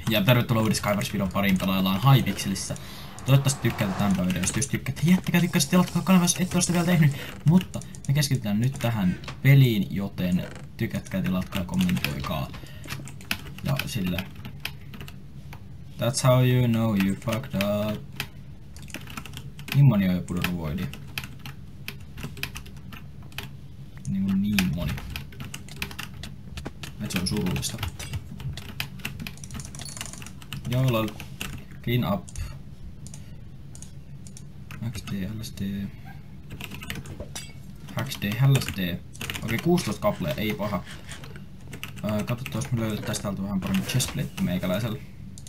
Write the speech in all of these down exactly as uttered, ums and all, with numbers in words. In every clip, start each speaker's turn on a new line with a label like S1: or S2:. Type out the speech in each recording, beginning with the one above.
S1: Ja tervetuloa uudis Skywars-videon pariin, pelaillaan Hypixelissä. Toivottavasti tykkäätte tämän päivän videosta. Jos tykkäätte, jättäkää tykkäsit ja latkaa kanavaa, jos ette ole sitä vielä tehnyt. Mutta me keskitytään nyt tähän peliin, joten tykätkää, tilatkaa ja kommentoikaa. Ja sillä. That's how you know you fucked up. Niin moni on jo pudonnut voidia. Niin, niin moni. Et se on surullista. Joo, lol. Clean up. X D, L S D. X D, L S D. Okei, kuusitoista kappaleja, ei paha. Öö, katsotaan, jos me löydettäis täältä vähän paremmin chestplate meikäläisellä.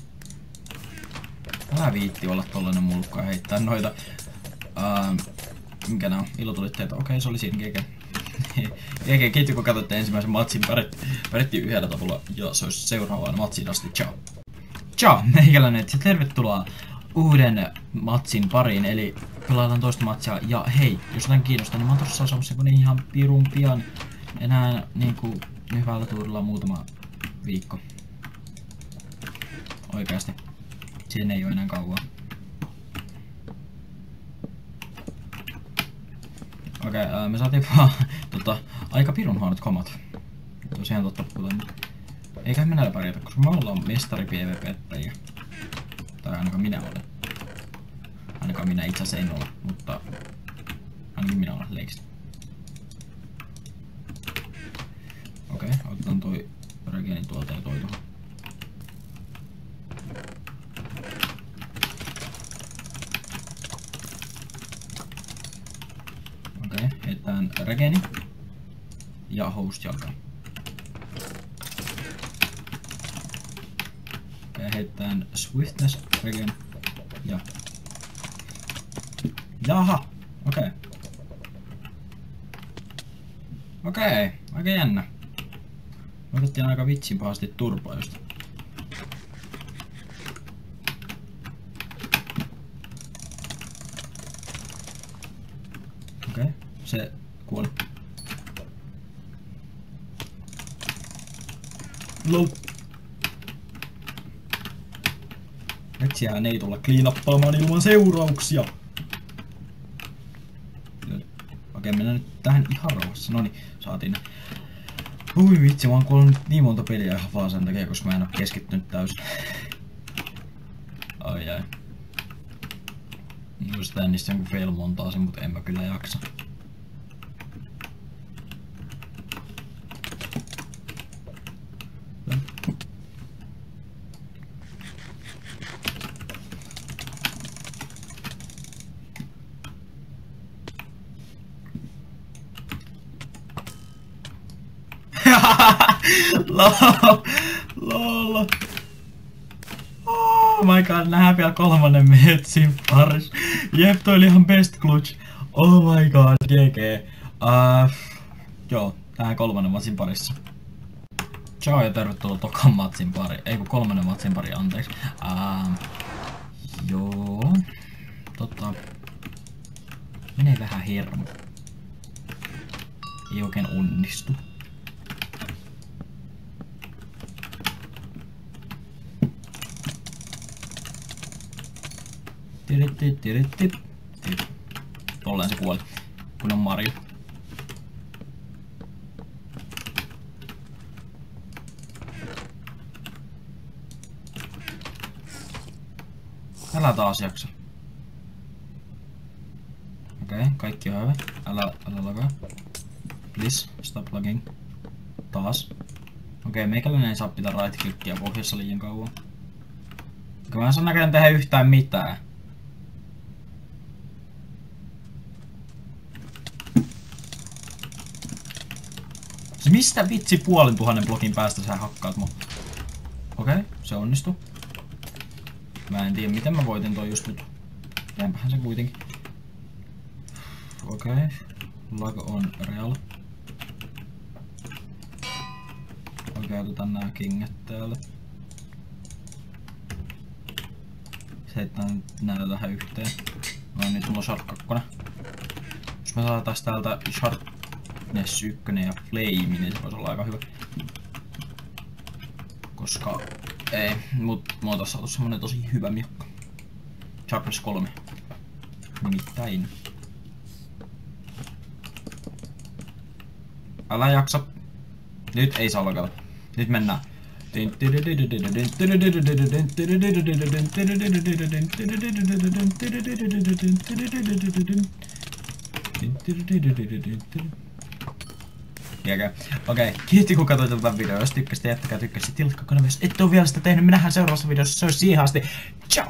S1: Älä viitti olla tollanen mulkka ja heittää noita. Öö, mikä nää on? Ilotulitteita. Okei, se oli siinä G G. G G, kiitos kun katsoitte ensimmäisen matsin. Pärjättiin yhdellä tavalla ja se olisi seuraavaan matsiin asti. Ciao. Ciao, meikäläinen, ja tervetuloa uuden matsin pariin, eli pelaillaan toista matsia. Ja hei, jos jotain kiinnostaa, niin mä oon tossa saamassa niin ihan pirun pian. Enää niinku hyvällä tuurilla muutama viikko. Oikeasti. Siinä ei oo enää kauaa. Okei, okay, me saatiin vaan tota, aika pirun huonot komat. Tosiaan totta puhutaan. Eiköhän me näillä pärjätä, koska me ollaan mestari P V P-pettäjiä. Tai ainakaan minä olen. Ainakaan minä itse asiassa en ole, mutta ainakin minä olen leikistä. Okei, okay, otetaan toi regeeni tuolta ja toi tuohon. Okei, okay, heitetään regeeni ja host jalkaan. Heitetään swiftness, regen ja... Jaha! Okei. Okay. Okei, okay, aika jännä. Otettiin aika vitsin pahasti turpaa just. Okei, okay, se kuoli. Lol. Metsiään ei tulla cleanappaamaan ilman seurauksia. Okei, mennään nyt tähän ihan rauhassa. Noniin, saatiin. Ui vitsi, mä oon kuollut niin monta peliä ihan vaan sen takia, koska mä en oo keskittynyt täysin. Ai ai. Just tää niistä jonkun fail montaa sen, mutta en mä kyllä jaksa. Lol, lol. Oh my god, nähdään vielä kolmannen metsin paris. Jep, toi oli ihan best clutch. Oh my god, G G. Uh, joo, nähdään kolmannen matsin parissa. Ciao ja tervetuloa tokan matsin pari. Ei kun kolmannen matsin pari, anteeksi. Uh, joo. Tota. Menee vähän hermo. Ei oikein onnistu. Tolleen se kuoli, kun on Mario. Älä taas jaksa. Okei, okay, kaikki on hyvä. Älä, älä lagaa. Please, stop lagging. Taas. Okei, okay, meikäläinen ei saa pitää right clickia pohjassa liian kauan. Kyllä mä en saa näköjään tehdä yhtään mitään. Mistä vitsi puolen tuhannen blokin päästä sä hakkaat mua? Okei, okay, se onnistui. Mä en tiedä miten mä voitin toi just nyt. Jäänpähän se kuitenkin. Okei, okay. Lag on real. Okei, okay, otetaan nää kinget täällä. Heitetään näitä tähän yhteen. No niin, mulla on Shark kaksi. Jos me saatais täältä Sharpness yksi ja Flame, niin se voisi olla aika hyvä. Koska Ei, mut mulla on tossa ollut semmonen tosi hyvä miekka. Sharpness kolme. Nimittäin. Älä jaksa. Nyt ei saa lokata. Nyt mennään. Okei, okay. Kiitti kun katsoit tätä videoa. Jos tykkäsit, jättäkää tykkäsit. Tilkkaa kanavia, jos et oo vielä sitä tehnyt. Me nähdään seuraavassa videossa. Se olisi siihen asti. Ciao!